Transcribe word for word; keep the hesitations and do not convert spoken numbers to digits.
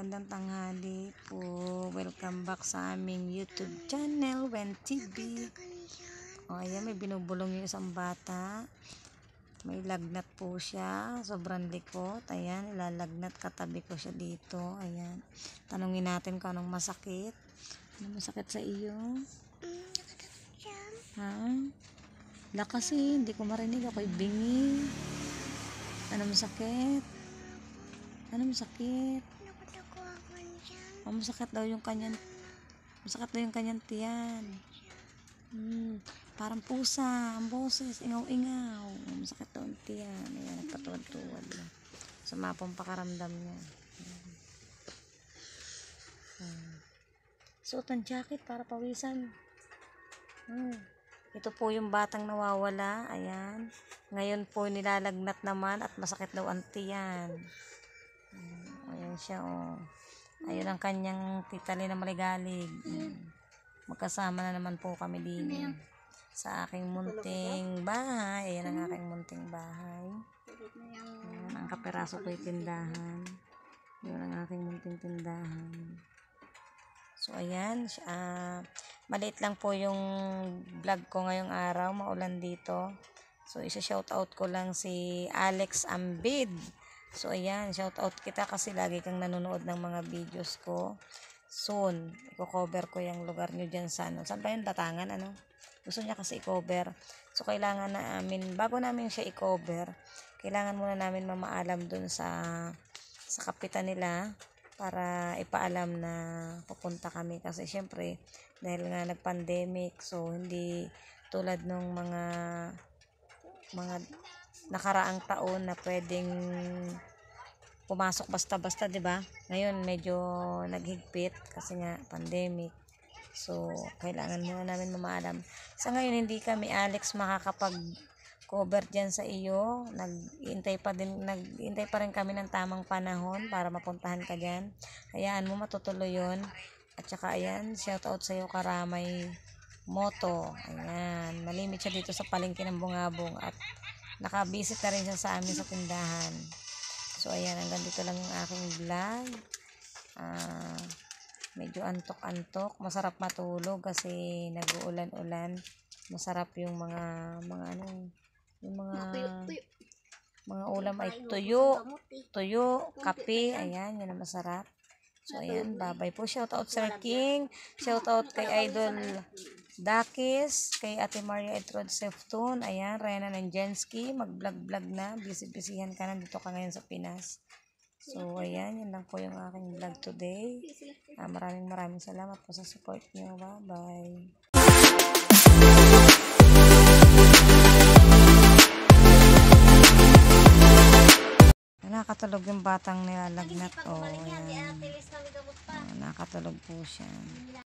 magandang tanghali po. Welcome back sa aming YouTube channel, Wen T V. O, ayan, may binubulong yung isang bata. May lagnat po siya. Sobrang likot. Ayan, ilalagnat. Katabi ko siya dito. Ayan. Tanungin natin kung anong masakit. Ano masakit sa iyo? Ha? Lakas eh. Hindi ko marinig. Ako'y bingi. Ano masakit? Ano masakit? Oh, masakit daw yung kanyang masakit daw yung kanyang tiyan. Hmm, parang pusa ang boses, ingaw-ingaw. Masakit daw ang tiyan. Ayan, nagpatuwad-tuwad lang. Sama pong pakaramdam niya. Hmm. Suot ang jacket para pawisan. Hmm. Ito po yung batang nawawala. Ayan. Ngayon po nilalagnat naman at masakit daw ang tiyan. Ayan siya, oh. Ayun ang kanyang titali na maligalig. Magkasama na naman po kami din sa aking munting bahay. Ayan ang aking munting bahay. Ayan ang kaperaso ko'y tindahan. Ayan ang aking munting tindahan. So ayan, uh, maliit lang po yung vlog ko ngayong araw. Maulan dito. So isa-shout out ko lang si Alex Ambid. So ayan, shout out kita kasi lagi kang nanonood ng mga videos ko. Soon, i-cover ko yung lugar nyo dyan sa ano. Saan ba yun? Batangan, ano? Gusto niya kasi i-cover. So kailangan na amin, bago namin siya i-cover, kailangan muna namin mamaalam dun sa sa kapitan nila para ipaalam na pupunta kami. Kasi syempre, dahil nga nag-pandemic, so hindi tulad nung mga mga nakaraang taon na pwedeng pumasok basta-basta, 'di ba? Ngayon medyo naghigpit kasi nga pandemic. So, kailangan muna namin mamaalam. Sa ngayon hindi kami Alex makakapag-cover diyan sa iyo. Nag-iintay pa din nag-iintay pa rin kami ng tamang panahon para mapuntahan ka diyan. Hayaan mo matutuloy 'yon. At saka ayan, shout out sa iyo Karamay Moto. Ayan, malimit siya dito sa palengke ng Bungabong at naka-visit na rin siya sa amin sa tindahan. So ayan, hanggang dito lang yung aking vlog. Uh, medyo antok-antok. Masarap matulog kasi nag-uulan-ulan. Masarap yung mga mga ano, yung mga mga ulam ay tuyo, tuyo, kape. Ayan, yun ang masarap. So ayan, bye-bye po. Shout out Sir King. Shout out kay Idol Dakis, kay Ate Maria Etrod Seftun, ayan, Rena Nanjensky, mag-vlog-vlog na, busy-busyhan ka na, dito ka ngayon sa Pinas. So, ayan, yun lang po yung aking vlog today. Uh, maraming maraming salamat po sa support nyo. Bye-bye. Nakatulog yung batang nilalagnat. Oh, ayan. Uh, nakatulog po siya.